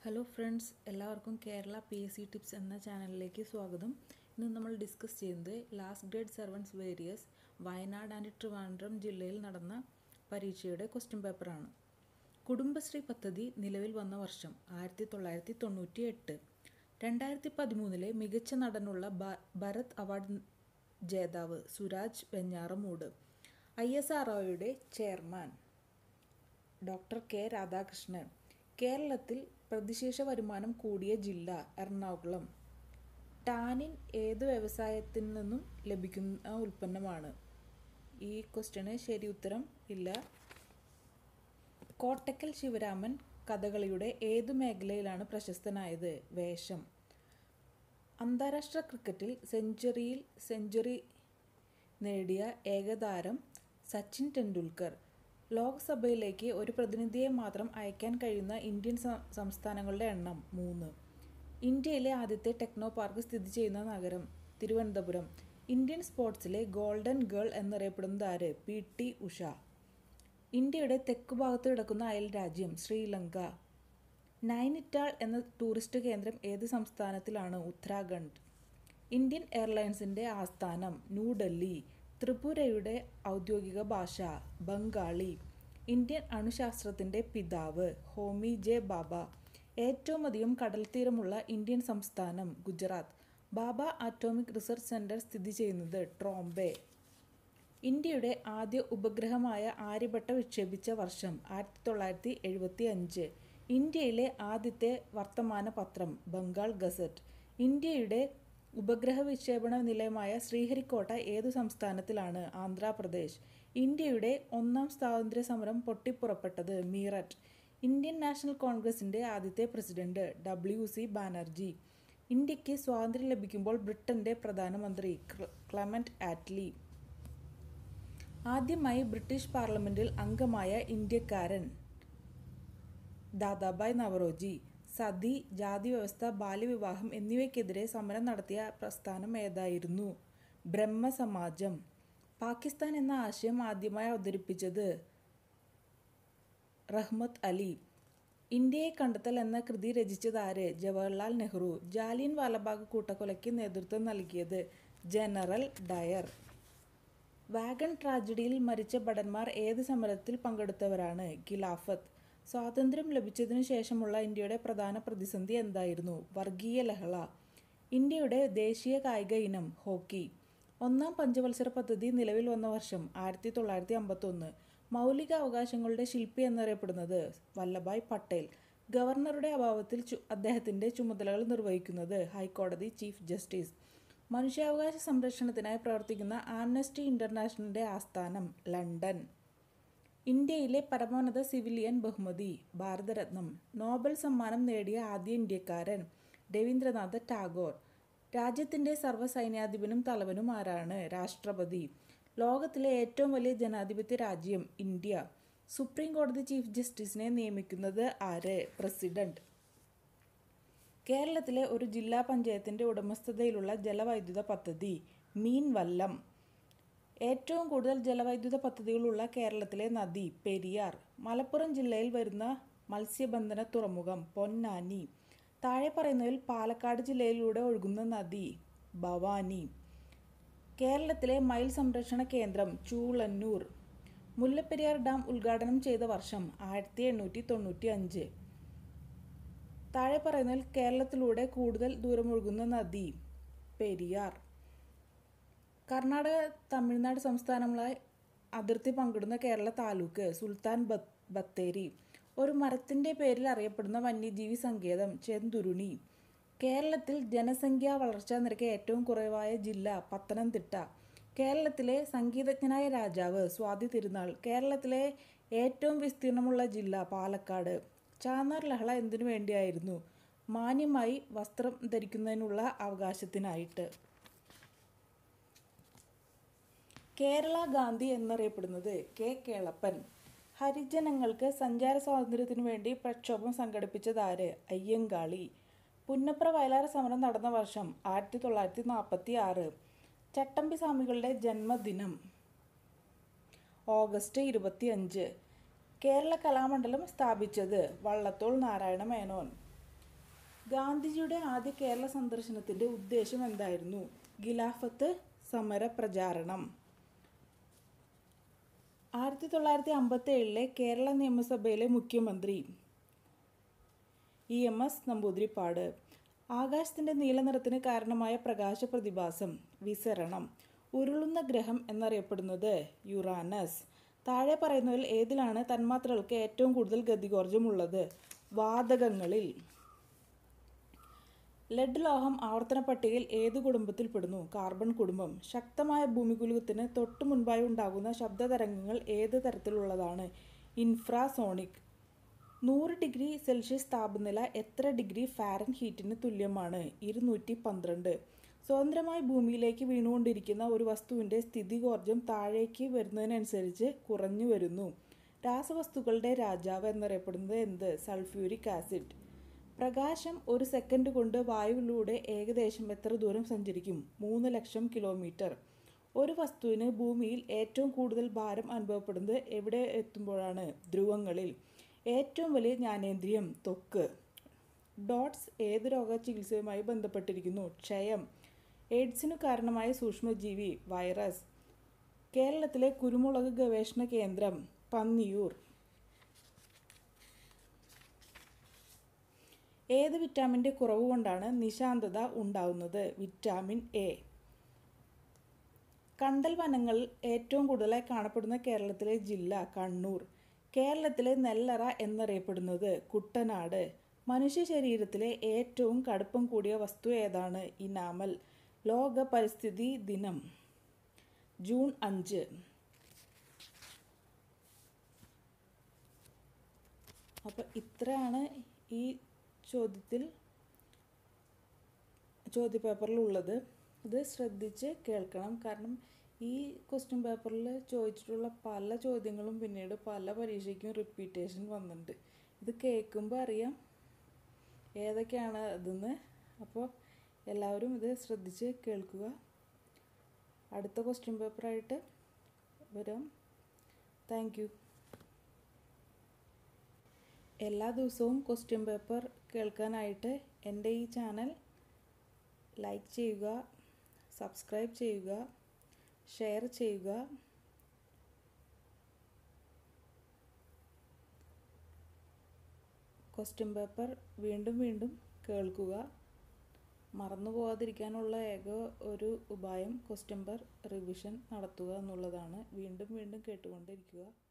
Hello friends, എല്ലാവർക്കും Kerala PSC tips എന്ന ചാനലിലേക്ക് സ്വാഗതം. ഇന്ന് നമ്മൾ ഡിസ്കസ് ചെയ്യുന്നത് last grade servants various Wayanad and Trivandrum ജില്ലയിൽ നടന്ന പരീക്ഷയുടെ ക്വസ്റ്റ്യൻ പേപ്പറാണ്. കുടുംബശ്രീ പദ്ധതി നിലവിൽ വന്ന വർഷം 1998. 2013 മികച്ച നടനുള്ള ഭരത് അവാർഡ് ജേതാവ് സുരാജ് വെഞ്ഞാറമൂട്. ISROയുടെ ചെയർമാൻ ഡോക്ടർ കെ രാധാകൃഷ്ണൻ. കേരളത്തിൽ പ്രതിശീർഷ വരുമാനം കൂടിയ ജില്ല എറണാകുളം. ടാനിൻ ഏത് വ്യവസായത്തിൽ നിന്നും ലഭിക്കുന്ന ഉൽപ്പന്നമാണ്? ഈ ക്വസ്റ്റ്യന് ശരി ഉത്തരം ഇല്ല. കോട്ടക്കൽ ശിവരാമൻ കഥകളിയുടെ ഏതു മേഖലയിലാണ് പ്രശസ്തനായത്? വേഷം. അന്താരാഷ്ട്ര ക്രിക്കറ്റിൽ സെഞ്ചുറി നേടിയ ഏകതാരം സച്ചിൻ ടെണ്ടുൽക്കർ. ലോക്സഭയിലേക്ക് ഒരു പ്രതിനിധിയെ മാത്രം അയക്കാൻ കഴിയുന്ന ഇന്ത്യൻ സംസ്ഥാനങ്ങളുടെ എണ്ണം 3. ഇന്ത്യയിലെ ആദ്യത്തെ ടെക്നോ പാർക്ക് സ്ഥിതി ചെയ്യുന്ന നഗരം തിരുവനന്തപുരം. ഇന്ത്യൻ സ്പോർട്സിലെ ഗോൾഡൻ ഗേൾ എന്നറിയപ്പെടുന്നത് ആര്? PT ഉഷ. ഇന്ത്യയുടെ തെക്കുഭാഗത്ത് കിടക്കുന്ന അയൽ രാജ്യം ശ്രീലങ്ക. നൈനിറ്റാൾ എന്ന ടൂറിസ്റ്റ് കേന്ദ്രം ഏത് സംസ്ഥാനത്തിലാണ്? ഉത്തരാഖണ്ഡ്. ഇന്ത്യൻ എയർലൈൻസിൻ്റെ ആസ്ഥാനം ന്യൂഡൽഹി. ത്രിപുരയുടെ ഔദ്യോഗിക ഭാഷ ബംഗാളി. ഇന്ത്യൻ അണുശാസ്ത്രത്തിൻ്റെ പിതാവ് ഹോമി ജെ ബാബ. ഏറ്റവും അധികം കടൽത്തീരമുള്ള ഇന്ത്യൻ സംസ്ഥാനം Gujarat. Bhabha atomic research centre സ്ഥിതി ചെയ്യുന്നത് ട്രോംബെ. ഇന്ത്യയുടെ ആദ്യ ഉപഗ്രഹമായ ആര്യഭട്ട വിക്ഷേപിച്ച വർഷം 1975. ഇന്ത്യയിലെ ആദ്യത്തെ വർത്തമാന പത്രം ബംഗാൾ ഗസറ്റ്. ഇന്ത്യയുടെ ഉപഗ്രഹ വിക്ഷേപണ നിലയമായ ശ്രീഹരിക്കോട്ട ഏതു സംസ്ഥാനത്തിലാണ്? ആന്ധ്രാപ്രദേശ്. ഇന്ത്യയുടെ ഒന്നാം സ്വാതന്ത്ര്യ സമരം പൊട്ടിപ്പുറപ്പെട്ടത് മീററ്റ്. ഇന്ത്യൻ നാഷണൽ കോൺഗ്രസിൻ്റെ ആദ്യത്തെ പ്രസിഡന്റ് WC ബാനർജി. ഇന്ത്യക്ക് സ്വാതന്ത്ര്യം ലഭിക്കുമ്പോൾ ബ്രിട്ടൻ്റെ പ്രധാനമന്ത്രി ക്ലെമന്റ് ആറ്റ്ലി. ആദ്യമായി ബ്രിട്ടീഷ് പാർലമെന്റിൽ അംഗമായ ഇന്ത്യക്കാരൻ ദാദാഭായ് നവറോജി. സതി, ജാതി വ്യവസ്ഥ, ബാല്യവിവാഹം എന്നിവയ്ക്കെതിരെ സമരം നടത്തിയ പ്രസ്ഥാനം ഏതായിരുന്നു? ബ്രഹ്മസമാജം. പാകിസ്ഥാൻ എന്ന ആശയം ആദ്യമായി അവതരിപ്പിച്ചത് റഹ്മത്ത് അലി. ഇന്ത്യയെ കണ്ടെത്തൽ എന്ന കൃതി രചിച്ചതാര്? ജവഹർലാൽ നെഹ്റു. ജാലിയൻ വാലാബാഗ് കൂട്ടക്കൊലയ്ക്ക് നേതൃത്വം നൽകിയത് ജനറൽ ഡയർ. വാഗൺ ട്രാജഡിയിൽ മരിച്ച ഭടന്മാർ ഏത് സമരത്തിൽ പങ്കെടുത്തവരാണ്? ഖിലാഫത്ത്. സ്വാതന്ത്ര്യം ലഭിച്ചതിനു ശേഷമുള്ള ഇന്ത്യയുടെ പ്രധാന പ്രതിസന്ധി എന്തായിരുന്നു? വർഗീയ ലഹള. ഇന്ത്യയുടെ ദേശീയ കായിക ഇനം ഹോക്കി. ഒന്നാം പഞ്ചവത്സര പദ്ധതി നിലവിൽ വന്ന വർഷം 1951. മൗലിക അവകാശങ്ങളുടെ ശില്പി എന്നറിയപ്പെടുന്നത് വല്ലഭായ് പട്ടേൽ. ഗവർണറുടെ അഭാവത്തിൽ അദ്ദേഹത്തിൻ്റെ ചുമതലകൾ നിർവഹിക്കുന്നത് ഹൈക്കോടതി ചീഫ് ജസ്റ്റിസ്. മനുഷ്യാവകാശ സംരക്ഷണത്തിനായി പ്രവർത്തിക്കുന്ന ആംനസ്റ്റി ഇന്റർനാഷണലിൻ്റെ ആസ്ഥാനം ലണ്ടൻ. ഇന്ത്യയിലെ പരമോന്നത സിവിലിയൻ ബഹുമതി ഭാരതരത്നം. നോബൽ സമ്മാനം നേടിയ ആദ്യ ഇന്ത്യക്കാരൻ രവീന്ദ്രനാഥ ടാഗോർ. രാജ്യത്തിൻ്റെ സർവ്വസൈന്യാധിപനും തലവനും ആരാണ്? രാഷ്ട്രപതി. ലോകത്തിലെ ഏറ്റവും വലിയ ജനാധിപത്യ രാജ്യം ഇന്ത്യ. സുപ്രീം കോടതി ചീഫ് ജസ്റ്റിസിനെ നിയമിക്കുന്നത് ആര്? പ്രസിഡന്റ്. കേരളത്തിലെ ഒരു ജില്ലാ പഞ്ചായത്തിൻ്റെ ഉടമസ്ഥതയിലുള്ള ജലവൈദ്യുത പദ്ധതി മീൻവല്ലം. ഏറ്റവും കൂടുതൽ ജലവൈദ്യുത പദ്ധതികളുള്ള കേരളത്തിലെ നദി പെരിയാർ. മലപ്പുറം ജില്ലയിൽ വരുന്ന മത്സ്യബന്ധന തുറമുഖം പൊന്നാനി. താഴെ പറയുന്നതിൽ പാലക്കാട് ജില്ലയിലൂടെ ഒഴുകുന്ന നദി ഭവാനി. കേരളത്തിലെ മയിൽ സംരക്ഷണ കേന്ദ്രം ചൂളന്നൂർ. മുല്ലപ്പെരിയാർ ഡാം ഉദ്ഘാടനം ചെയ്ത വർഷം 1895. താഴെ പറയുന്നതിൽ കേരളത്തിലൂടെ കൂടുതൽ ദൂരമൊഴുകുന്ന നദി പെരിയാർ. കർണാടക തമിഴ്നാട് സംസ്ഥാനങ്ങളായി അതിർത്തി പങ്കിടുന്ന കേരള താലൂക്ക് സുൽത്താൻ ബത്തേരി. ഒരു മരത്തിൻ്റെ പേരിൽ അറിയപ്പെടുന്ന വന്യജീവി സങ്കേതം ചെന്തുരുണി. കേരളത്തിൽ ജനസംഖ്യാ വളർച്ചാ നിരക്ക് ഏറ്റവും കുറവായ ജില്ല പത്തനംതിട്ട. കേരളത്തിലെ സംഗീതജ്ഞനായ രാജാവ് സ്വാതി തിരുനാൾ. കേരളത്തിലെ ഏറ്റവും വിസ്തീർണമുള്ള ജില്ല പാലക്കാട്. ചാന്നാർ ലഹള എന്തിനു വേണ്ടിയായിരുന്നു? മാന്യമായി വസ്ത്രം ധരിക്കുന്നതിനുള്ള അവകാശത്തിനായിട്ട്. കേരള ഗാന്ധി എന്നറിയപ്പെടുന്നത് K കേളപ്പൻ. ഹരിജനങ്ങൾക്ക് സഞ്ചാര സ്വാതന്ത്ര്യത്തിനു വേണ്ടി പ്രക്ഷോഭം സംഘടിപ്പിച്ചതാര്? അയ്യങ്കാളി. പുന്നപ്ര വയലാർ സമരം നടന്ന വർഷം 1946. ചട്ടമ്പി സ്വാമികളുടെ ജന്മദിനം ഓഗസ്റ്റ് 25. കേരള കലാമണ്ഡലം സ്ഥാപിച്ചത് വള്ളത്തോൾ നാരായണ മേനോൻ. ഗാന്ധിജിയുടെ ആദ്യ കേരള സന്ദർശനത്തിൻ്റെ ഉദ്ദേശം എന്തായിരുന്നു? ഖിലാഫത്ത് സമര പ്രചാരണം. 1957 കേരള നിയമസഭയിലെ മുഖ്യമന്ത്രി EMS നമ്പൂതിരിപ്പാട്. ആകാശത്തിൻ്റെ നീലനിറത്തിന് കാരണമായ പ്രകാശ പ്രതിഭാസം വിസരണം. ഉരുളുന്ന ഗ്രഹം എന്നറിയപ്പെടുന്നത് യുറാനസ്. താഴെ പറയുന്നവയിൽ ഏതിലാണ് തന്മാത്രകൾക്ക് ഏറ്റവും കൂടുതൽ ഗതികോർജ്ജമുള്ളത്? വാതകങ്ങളിൽ. ലെഡ് ലോഹം ആവർത്തന പട്ടികയിൽ ഏത് കുടുംബത്തിൽപ്പെടുന്നു? കാർബൺ കുടുംബം. ശക്തമായ ഭൂമികുലുക്കത്തിന് തൊട്ടു മുൻപായി ഉണ്ടാകുന്ന ശബ്ദതരംഗങ്ങൾ ഏത് തരത്തിലുള്ളതാണ്? ഇൻഫ്രാസോണിക്. 100 ഡിഗ്രി സെൽഷ്യസ് താപനില എത്ര ഡിഗ്രി ഫാരൻഹീറ്റിന് തുല്യമാണ്? 212. സ്വതന്ത്രമായി ഭൂമിയിലേക്ക് വീണുകൊണ്ടിരിക്കുന്ന ഒരു വസ്തുവിൻ്റെ സ്ഥിതികോർജ്ജം താഴേക്ക് വരുന്നതിനനുസരിച്ച് കുറഞ്ഞു വരുന്നു. രാസവസ്തുക്കളുടെ രാജാവ് എന്നറിയപ്പെടുന്നത് എന്ത്? Sulphuric acid. പ്രകാശം ഒരു സെക്കൻഡ് കൊണ്ട് വായുവിലൂടെ ഏകദേശം എത്ര ദൂരം സഞ്ചരിക്കും? 3 ലക്ഷം കിലോമീറ്റർ. ഒരു വസ്തുവിന് ഭൂമിയിൽ ഏറ്റവും കൂടുതൽ ഭാരം അനുഭവപ്പെടുന്നത് എവിടെ എത്തുമ്പോഴാണ്? ധ്രുവങ്ങളിൽ. ഏറ്റവും വലിയ ജ്ഞാനേന്ദ്രിയം ത്വക്ക്. ഡോട്ട്സ് ഏത് രോഗചികിത്സയുമായി ബന്ധപ്പെട്ടിരിക്കുന്നു? ക്ഷയം. എയ്ഡ്സിനു കാരണമായ സൂക്ഷ്മജീവി വൈറസ്. കേരളത്തിലെ കുരുമുളക് ഗവേഷണ കേന്ദ്രം പന്നിയൂർ. ഏത് വിറ്റാമിൻ്റെ കുറവ് കൊണ്ടാണ് നിശാന്തത ഉണ്ടാവുന്നത്? Vitamin A. കണ്ടൽ വനങ്ങൾ ഏറ്റവും കൂടുതലായി കാണപ്പെടുന്ന കേരളത്തിലെ ജില്ല കണ്ണൂർ. കേരളത്തിലെ നെല്ലറ എന്നറിയപ്പെടുന്നത് കുട്ടനാട്. മനുഷ്യ ശരീരത്തിലെ ഏറ്റവും കടുപ്പം കൂടിയ വസ്തു ഏതാണ്? ഇനാമൽ. ലോക പരിസ്ഥിതി ദിനം ജൂൺ 5. അപ്പോൾ ഇത്രയാണ് ഈ ചോദ്യപേപ്പറിലുള്ളത്. ഇത് ശ്രദ്ധിച്ച് കേൾക്കണം. കാരണം ഈ ക്വസ്റ്റ്യൻ പേപ്പറിൽ ചോദിച്ചിട്ടുള്ള പല ചോദ്യങ്ങളും പിന്നീട് പല പരീക്ഷയ്ക്കും റിപ്പീറ്റേഷൻ വന്നിട്ടുണ്ട്. ഇത് കേൾക്കുമ്പോൾ അറിയാം ഏതൊക്കെയാണ് അതെന്ന്. അപ്പോൾ എല്ലാവരും ഇത് ശ്രദ്ധിച്ച് കേൾക്കുക. അടുത്ത ക്വസ്റ്റ്യൻ പേപ്പറായിട്ട് വരാം. Thank you. എല്ലാ ദിവസവും ക്വസ്റ്റ്യൻ പേപ്പർ കേൾക്കാനായിട്ട് എൻ്റെ ഈ ചാനൽ ലൈക്ക് ചെയ്യുക, സബ്സ്ക്രൈബ് ചെയ്യുക, ഷെയർ ചെയ്യുക. ക്വസ്റ്റ്യൻ പേപ്പർ വീണ്ടും വീണ്ടും കേൾക്കുക. മറന്നു പോകാതിരിക്കാനുള്ള ഏക ഒരു ഉപായം ക്വസ്റ്റ്യൻ പേപ്പർ റിവിഷൻ നടത്തുക എന്നുള്ളതാണ്. വീണ്ടും വീണ്ടും കേട്ടുകൊണ്ടിരിക്കുക.